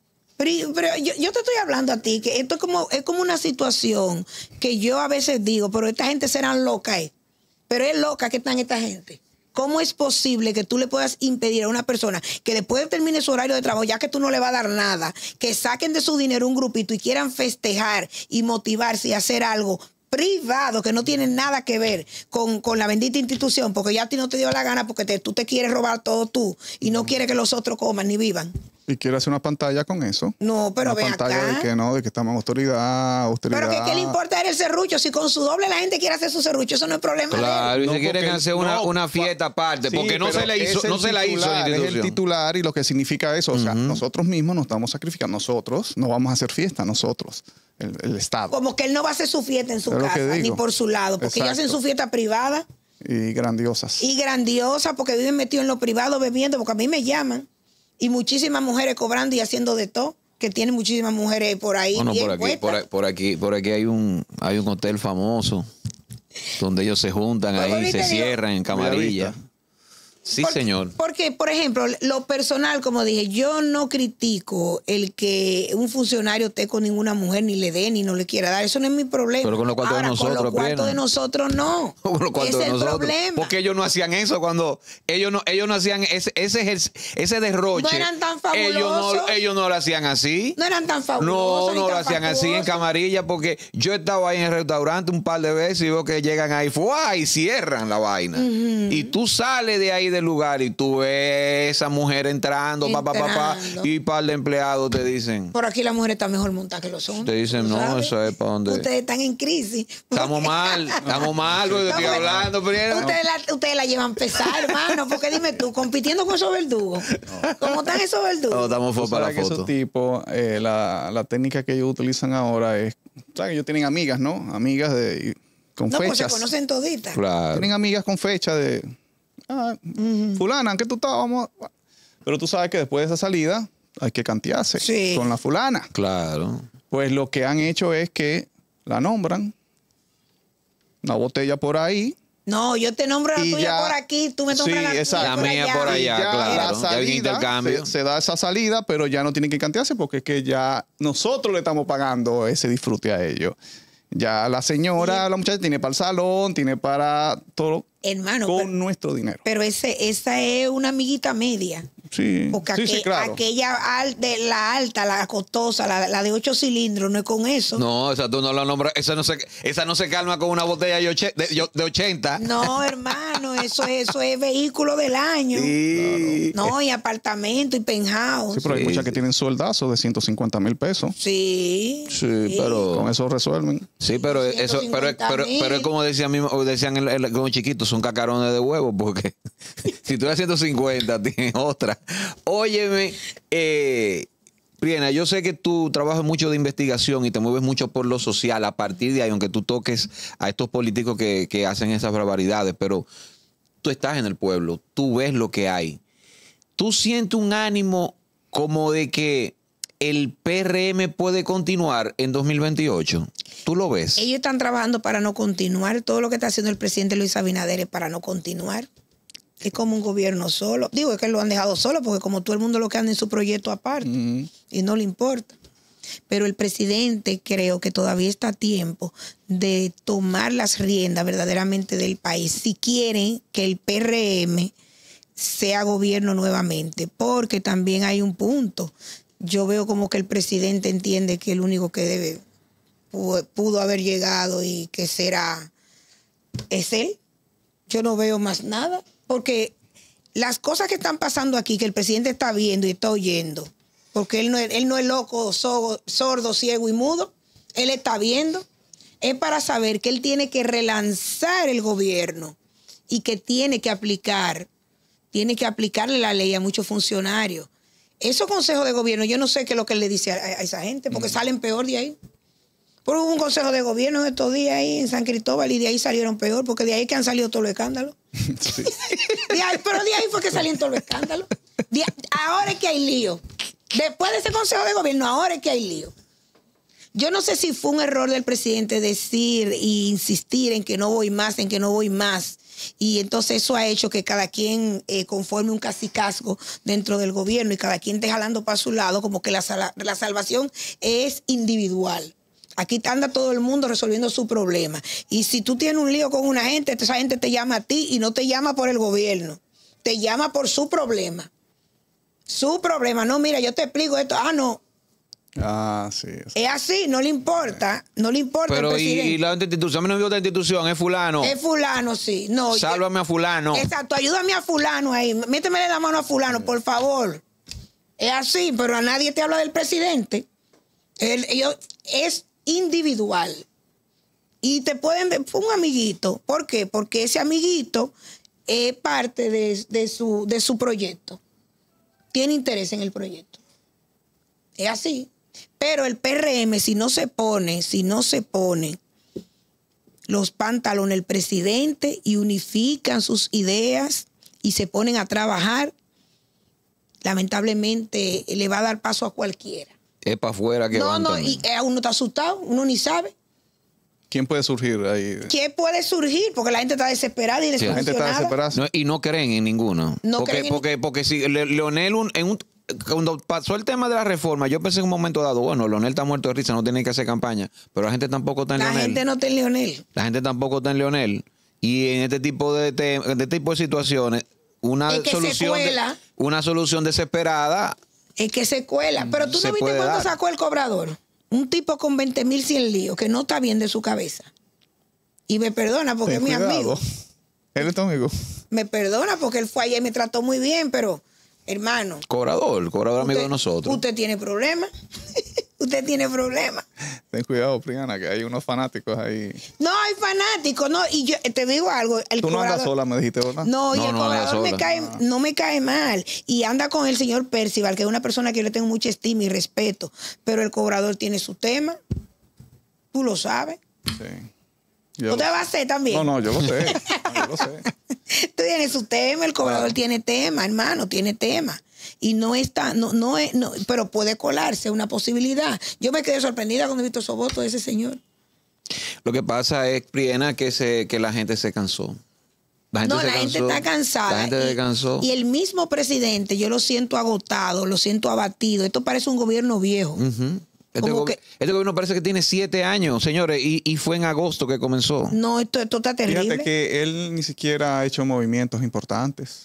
Pero yo te estoy hablando a ti, que esto es como una situación que yo a veces digo, pero esta gente serán locas, pero es loca que están esta gente. ¿Cómo es posible que tú le puedas impedir a una persona que después de termine su horario de trabajo, ya que tú no le vas a dar nada, que saquen de su dinero un grupito y quieran festejar y motivarse y hacer algo privado que no tiene nada que ver con la bendita institución, porque ya a ti no te dio la gana porque tú te quieres robar todo tú y no quieres que los otros coman ni vivan? Y quiere hacer una pantalla con eso. No, pero ve acá. Una pantalla de que estamos en austeridad. Pero ¿qué le importa el serrucho? Si con su doble la gente quiere hacer su serrucho, eso no es problema. Claro, y si quieren hacer una fiesta aparte, porque no se la hizo la institución. Es el titular y lo que significa eso. O sea, nosotros mismos nos estamos sacrificando. Nosotros no vamos a hacer fiesta, nosotros, el Estado. Como que él no va a hacer su fiesta en su casa, ni por su lado, porque ellos hacen su fiesta privada. Y grandiosas. Y grandiosas, porque viven metidos en lo privado bebiendo, porque a mí me llaman. Y muchísimas mujeres cobrando y haciendo de todo, que tienen muchísimas mujeres por ahí. Bueno, por aquí hay un hotel famoso donde ellos se juntan ahí, se cierran en camarilla. Sí, señor. Porque, por ejemplo, lo personal, como dije, yo no critico el que un funcionario esté con ninguna mujer, ni le dé, ni no le quiera dar. Eso no es mi problema. Pero con los cuartos de nosotros, con los cuartos de nosotros no. Con los cuartos de nosotros. Problema. Porque ellos no hacían eso cuando ellos no hacían ese derroche. No eran tan fabulosos. Ellos no lo hacían así. No eran tan fabulosos. No lo hacían así en camarilla, porque yo estaba ahí en el restaurante un par de veces y veo que llegan ahí y cierran la vaina. Y tú sales de ahí del lugar y tú ves esa mujer entrando. Y un par de empleados te dicen. Por aquí la mujer está mejor montada que los hombres. Te dicen, no, eso es para donde. Ustedes están en crisis. Estamos mal, porque estoy hablando. Ustedes la llevan pesada, hermano, porque dime tú, compitiendo con esos verdugos. ¿Cómo están esos verdugos? No, estamos para la foto. Esos tipos, la técnica que ellos utilizan ahora es, ¿sabes? Ellos tienen amigas, ¿no? Amigas con fechas. Pues se conocen toditas. Claro. Tienen amigas con fecha de, fulana, ¿en qué tú estabas? Pero tú sabes que después de esa salida hay que cantearse con la fulana. Claro. Pues lo que han hecho es que la nombran, una botella por ahí. No, yo te nombro la tuya por aquí, tú me nombras la tuya la mía por allá, claro. La salida, intercambio. Se da esa salida, pero ya no tienen que cantearse porque es que ya nosotros le estamos pagando ese disfrute a ellos. Ya la señora, la muchacha tiene para el salón, tiene para todo, hermano, con nuestro dinero. Pero esa es una amiguita media. Sí, Porque sí, claro. la alta, la costosa, la de 8 cilindros, no es con eso. No, esa tú no la nombras. Esa no se calma con una botella de 80. No, hermano, eso es vehículo del año. Sí. No, y apartamento y penthouse. Sí, pero hay Sí, muchas que sí. tienen sueldazos de 150,000 pesos. Sí. Sí, pero. Con eso resuelven. Sí, pero eso, pero es como decían como chiquitos, son cacarones de huevo, porque si tú eres 150, tienes otra. Óyeme, Priena, yo sé que tú trabajas mucho de investigación y te mueves mucho por lo social a partir de ahí, aunque tú toques a estos políticos que hacen esas barbaridades, pero tú estás en el pueblo, tú ves lo que hay. Tú sientes un ánimo como de que el PRM puede continuar en 2028. ¿Tú lo ves? Ellos están trabajando para no continuar. Todo lo que está haciendo el presidente Luis Abinader es para no continuar. Es como un gobierno solo. Digo, es que lo han dejado solo porque como todo el mundo lo que anda en su proyecto aparte y no le importa. Pero el presidente creo que todavía está a tiempo de tomar las riendas verdaderamente del país si quieren que el PRM sea gobierno nuevamente. Porque también hay un punto. Yo veo como que el presidente entiende que el único que pudo haber llegado y que será es él. Yo no veo más nada. Porque las cosas que están pasando aquí, que el presidente está viendo y está oyendo, porque él no es loco, sordo, ciego y mudo, él está viendo, es para saber que él tiene que relanzar el gobierno y que tiene que aplicarle la ley a muchos funcionarios. Esos consejos de gobierno, yo no sé qué es lo que él le dice a esa gente, porque salen peor de ahí. Pero hubo un consejo de gobierno en estos días ahí en San Cristóbal y de ahí salieron peor, porque de ahí que han salido todos los escándalos. Sí. Pero de ahí fue que salieron todos los escándalos. Ahora es que hay lío. Después de ese consejo de gobierno, ahora es que hay lío. Yo no sé si fue un error del presidente decir e insistir en que no voy más, en que no voy más. Y entonces eso ha hecho que cada quien conforme un cacicazgo dentro del gobierno y cada quien esté jalando para su lado, como que la salvación es individual. Aquí anda todo el mundo resolviendo su problema. Y si tú tienes un lío con una gente, esa gente te llama a ti y no te llama por el gobierno. Te llama por su problema. Su problema. No, mira, yo te explico esto. Ah, no. Ah, sí. Es así, no le importa. No le importa Pero el presidente. y la otra institución, a mí no me gusta la institución, es fulano. Es fulano, sí. No, Sálvame a fulano. Exacto, ayúdame a fulano ahí. Métemele la mano a fulano, por favor. Es así, pero a nadie te habla del presidente. Es individual. Y te pueden ver un amiguito. ¿Por qué? Porque ese amiguito es parte de su proyecto. Tiene interés en el proyecto. Es así. Pero el PRM, si no se pone los pantalones el presidente y unifican sus ideas y se ponen a trabajar, lamentablemente le va a dar paso a cualquiera. Es para afuera que van No, también. y uno está asustado, uno ni sabe. ¿Quién puede surgir ahí? ¿Qué puede surgir? Porque la gente está desesperada y Sí, La gente está desilusionada. desesperada. No, y no creen en ninguno. No porque, creen en- porque si Leonel, cuando pasó el tema de la reforma, yo pensé en un momento dado, bueno, Leonel está muerto de risa, no tiene que hacer campaña. Pero la gente tampoco está en La Leonel. gente no está en Leonel. La gente tampoco está en Leonel. Y en este tipo de situaciones, Es que se cuela. una solución desesperada. Es que se cuela. Pero tú Se no viste puede cuánto dar. sacó el cobrador. Un tipo con 20,100 líos que no está bien de su cabeza. Y me perdona porque Ten es mi cuidado. amigo. Él es tu amigo. Me perdona porque él fue ayer y me trató muy bien, pero hermano. Cobrador amigo de nosotros. Usted tiene problemas. Usted tiene problemas. Ten cuidado, Priana, que hay unos fanáticos ahí. No hay fanáticos, no. Y yo te digo algo. El Tú no andas cobrador- sola, me dijiste, ¿verdad? No, y No, el no anda cobrador sola. no me cae mal. Y anda con el señor Percival, que es una persona que yo le tengo mucha estima y respeto. Pero el cobrador tiene su tema. Tú lo sabes. Sí. Yo ¿Usted lo- va a hacer también? No, yo lo sé. Yo lo sé. Tú tienes su tema, el cobrador tiene tema, hermano, tiene tema. Y no está, pero puede colarse una posibilidad. Yo me quedé sorprendida cuando he visto esos votos de ese señor. Lo que pasa es, Priena, que la gente se cansó. La gente Está cansada. La gente se cansó. Y el mismo presidente, yo lo siento agotado, lo siento abatido. Esto parece un gobierno viejo. Ujú. Este, Como que- este gobierno parece que tiene 7 años, señores, y fue en agosto que comenzó. No, esto está terrible. Fíjate que él ni siquiera ha hecho movimientos importantes.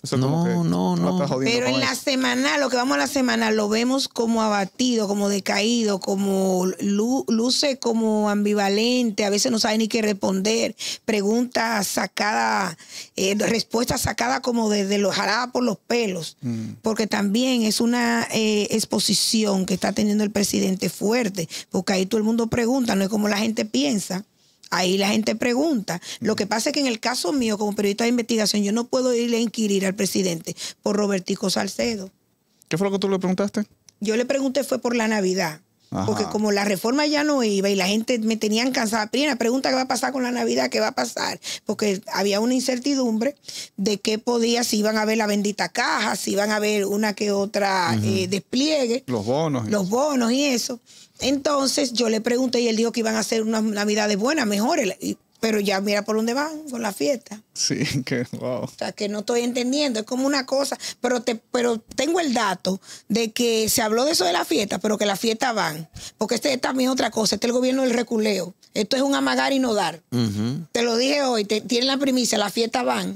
Eso es como que No. la está jodiendo Pero con en la eso. semana, lo que vamos a la semana, lo vemos como abatido, como decaído, como luce como ambivalente, a veces no sabe ni qué responder, preguntas sacadas, respuestas sacadas como de los jaladas por los pelos, porque también es una exposición que está teniendo el presidente fuerte, porque ahí todo el mundo pregunta, no es como la gente piensa. Ahí la gente pregunta. Lo que pasa es que en el caso mío, como periodista de investigación, yo no puedo irle a inquirir al presidente por Robertico Salcedo. ¿Qué fue lo que tú le preguntaste? Yo le pregunté fue por la Navidad. Ajá. Porque como la reforma ya no iba y la gente me tenían cansada, primera pregunta, ¿qué va a pasar con la Navidad? ¿Qué va a pasar? Porque había una incertidumbre de qué podía, si iban a ver la bendita caja, si iban a ver una que otra despliegue. Los bonos. Los bonos y eso. Entonces yo le pregunté y él dijo que iban a hacer unas Navidades buenas, mejores. Pero ya mira por dónde van con la fiesta. Sí, que wow. O sea, que no estoy entendiendo. Es como una cosa. Pero tengo el dato de que se habló de eso de la fiesta, pero que las fiestas van. Porque este es también otra cosa. Este es el gobierno del reculeo. Esto es un amagar y no dar. Te lo dije hoy. Tienen la primicia. Las fiestas van.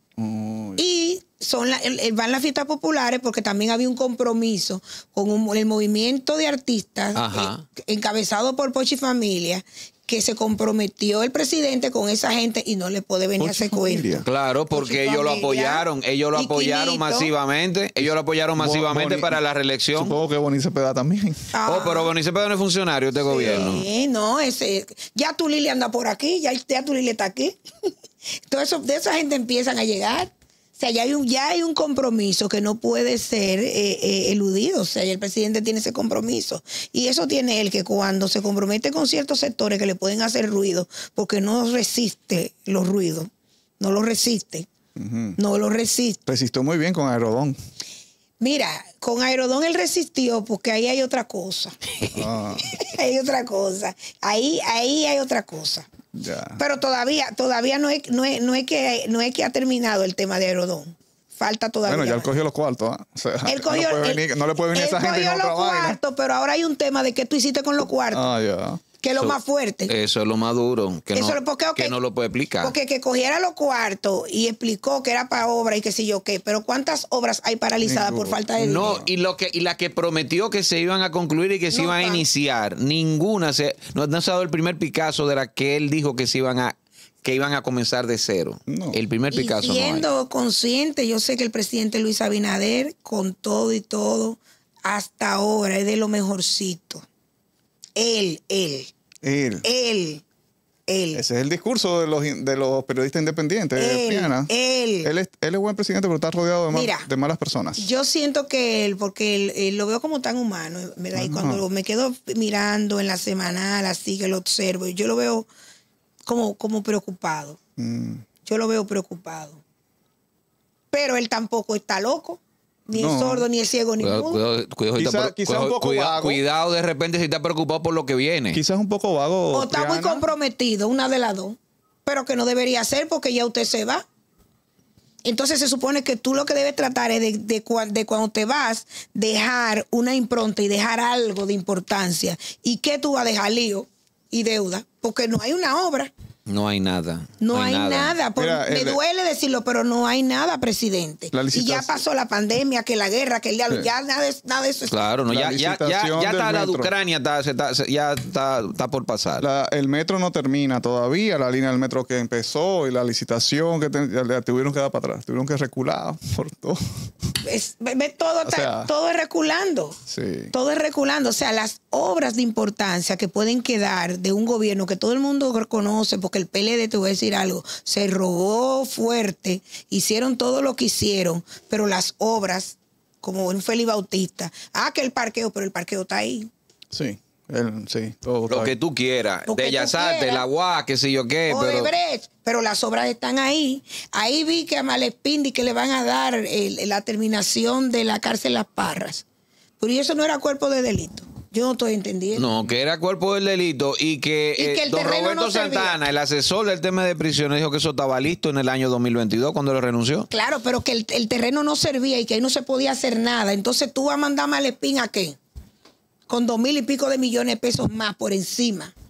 Y van las fiestas populares porque también había un compromiso con el movimiento de artistas encabezado por Pochi Familia, que se comprometió el presidente con esa gente y no le puede venir a hacer cuento. Claro, porque ellos lo apoyaron. Ellos lo apoyaron masivamente. Ellos lo apoyaron masivamente para la reelección. Supongo que Boni Cepeda también. Pero Boni Cepeda no es funcionario de este gobierno. Sí, no, ya tu Lili anda por aquí, ya tu Lili está aquí. Todo eso, de esa gente empiezan a llegar. O sea, ya hay un compromiso que no puede ser eludido. O sea, ya el presidente tiene ese compromiso. Y eso tiene él, que cuando se compromete con ciertos sectores que le pueden hacer ruido, porque no resiste los ruidos, no los resiste. No lo resiste. Resistió muy bien con Aerodón. Mira, con Aerodón él resistió porque ahí hay otra cosa. Hay otra cosa. Ahí hay otra cosa. Ya. Pero todavía no es que ha terminado el tema de Aerodón. Falta todavía. Bueno, ya él cogió los cuartos. O sea, no le puede venir esa gente con otra vaina. Cuartos, pero ahora hay un tema de qué tú hiciste con los cuartos. Ya. Que es lo más fuerte. Eso es lo más duro, que no lo puede explicar. Porque que cogiera los cuartos y explicó que era para obra y que sé yo qué, pero ¿cuántas obras hay paralizadas por falta de dinero? No, y la que prometió que se iban a concluir y que se iban a iniciar, ninguna no se ha dado el primer Picasso de la que él dijo que iban a comenzar de cero. No. El primer Picasso. Y siendo consciente, yo sé que el presidente Luis Abinader, con todo y todo, hasta ahora es de lo mejorcito. Él. Ese es el discurso de los periodistas independientes. Él es buen presidente, pero está rodeado de malas personas. Yo siento que él lo veo como tan humano, ¿verdad? Y cuando me quedo mirando en la semanal, así que lo observo, yo lo veo como preocupado. Yo lo veo preocupado. Pero él tampoco está loco. Ni el sordo, ni el ciego, ni el mudo. Cuidado de repente si está preocupado por lo que viene. Quizás un poco vago. O está muy comprometido, una de las dos. Pero que no debería ser porque ya usted se va. Entonces se supone que tú lo que debes tratar es de cuando te vas, dejar una impronta y dejar algo de importancia. ¿Y qué tú vas a dejar? Lío y deuda. Porque no hay una obra. No hay nada. No hay nada. Mira, me duele decirlo, pero no hay nada, presidente. Y ya pasó la pandemia, que la guerra, que el diálogo, ya nada de eso. Claro, no, ya está la de Ucrania, ya está por pasar. El metro no termina todavía, la línea del metro que empezó y la licitación que tuvieron que dar para atrás, tuvieron que recular por todo. Todo es reculando. Sí. Todo es reculando. O sea, las obras de importancia que pueden quedar de un gobierno que todo el mundo reconoce, porque el PLD, te voy a decir algo, se robó fuerte, hicieron todo lo que hicieron, pero las obras, como en Félix Bautista, que el parqueo, pero el parqueo está ahí. Sí. Todo lo que tú quieras, Bellas Artes, la UAS, qué sé yo qué. Pero las obras están ahí. Ahí vi que a Malespindi que le van a dar la terminación de la cárcel Las Parras. Pero eso no era cuerpo de delito. Yo no estoy entendiendo. No, que era cuerpo del delito y que el don Roberto Santana, el asesor del tema de prisiones, dijo que eso estaba listo en el año 2022 cuando lo renunció. Claro, pero que el terreno no servía y que ahí no se podía hacer nada. Entonces tú vas a mandar a Malespín ¿a qué? Con 2,000 y pico de millones de pesos más por encima.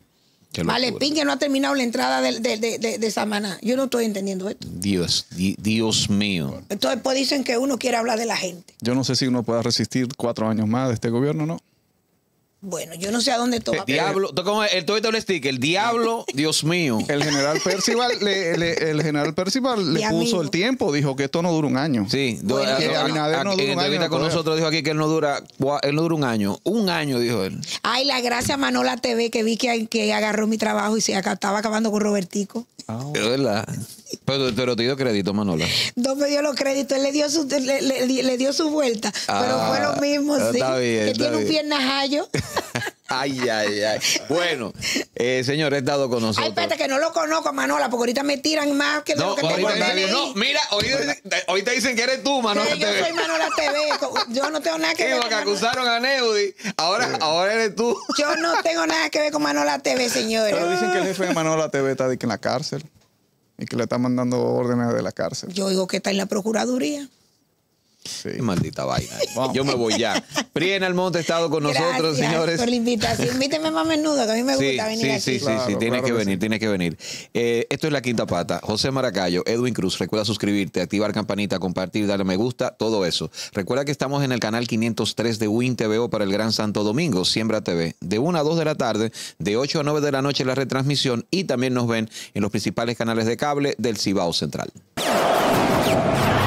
Malepín que no ha terminado la entrada de Samaná. Yo no estoy entendiendo esto. Dios mío. Entonces, pues dicen que uno quiere hablar de la gente. Yo no sé si uno pueda resistir 4 años más de este gobierno, ¿no? Bueno, yo no sé a dónde toma. Diablo, como el sticker, el diablo, Dios mío. El general Percival le puso el tiempo, dijo que esto no dura un año. Sí, Bueno, que Abinader no dura en un año entrevista en con poder. nosotros dijo aquí que él no dura un año. Un año, dijo él. Ay, la gracia a Manola TV que vi que agarró mi trabajo y estaba acabando con Robertico. Es verdad. Pero te dio crédito, Manola. No me dio los créditos, él le dio su vuelta, pero fue lo mismo, sí. Está bien, que está tiene un bien. piernajallo. Ay. Bueno, señor, he estado con nosotros. Ay, espérate, que no lo conozco, Manola, porque ahorita me tiran más que de No, lo que tengo ahorita, en el DNI. no, mira, ahorita dicen que eres tú, Manola Que yo TV. soy Manola TV, yo no tengo nada que Sí, ver porque con Manola. acusaron a Neudi. Ahora eres tú. Yo no tengo nada que ver con Manola TV, señores. Pero dicen que el jefe de Manola TV está en la cárcel y que le está mandando órdenes de la cárcel. Yo digo que está en la Procuraduría. Sí. Qué maldita vaina. Vamos. Yo me voy ya. Priena Almonte ha estado con nosotros, Gracias señores. por la invitación. Invíteme más menudo, que a mí me gusta venir aquí. Sí, Claro, tienes claro que que venir, sí. tienes que venir. Esto es La Quinta Pata. José Maracayo, Edwin Cruz, recuerda suscribirte, activar campanita, compartir, darle me gusta, todo eso. Recuerda que estamos en el canal 503 de Win TVO para el Gran Santo Domingo, Siembra TV, de 1 a 2 de la tarde, de 8 a 9 de la noche la retransmisión y también nos ven en los principales canales de cable del Cibao Central.